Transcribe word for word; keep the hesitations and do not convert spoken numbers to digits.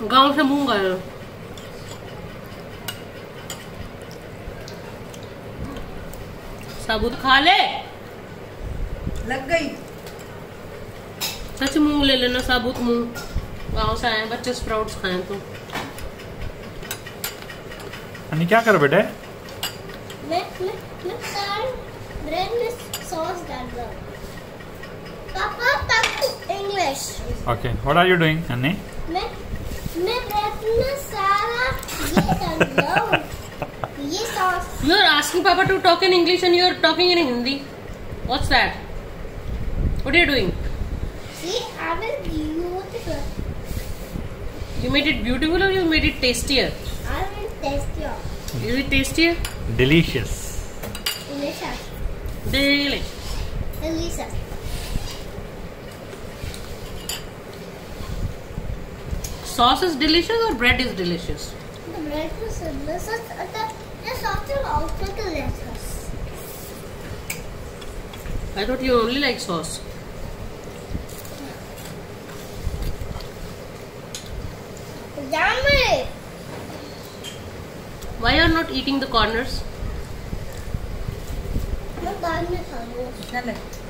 गांव से मूंग आए। साबुत खा ले। लग गई। सच मूंग ले लेना, साबुत मूंग। गांव से आए बच्चे, स्प्राउट्स खाएं तो। अन्नी क्या कर बेटे? मैं मैं मैं सारे ब्रेड में सॉस डाल रहा हूँ। पापा तक English. Okay, what are you doing, अन्नी? मैं मैं ब्रेड में सारा ये डाल रहा हूँ। ये sauce. You are asking Papa to talk in English and you are talking in Hindi. What's that? What are you doing? See, I will beautiful. You made it beautiful or you made it tastier? I will taste you. Is it tastier? Delicious. Delicious. Delicious. Delicious. Sauce is delicious or bread is delicious? The bread is delicious. The the sauce is also delicious. I thought you only like sauce. Yummy. Why are you not eating the corners? मैं बाद में खाऊंगा। चल